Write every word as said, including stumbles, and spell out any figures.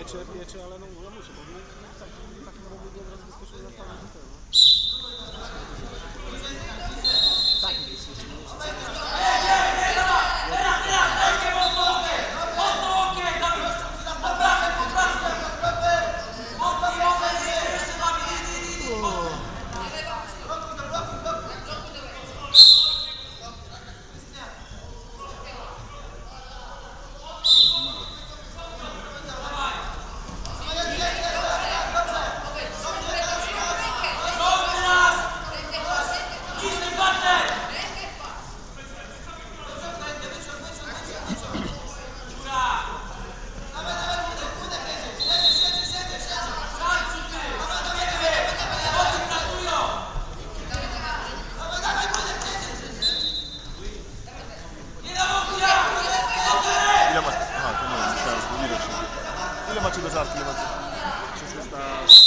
piecze, piecze, ale no ja muszę, bo nie tak, tak na robię, od razu wyskoczyłem na prawo do tego. Tak, jest Ile macie do żartu? Ile macie? Czy jest na...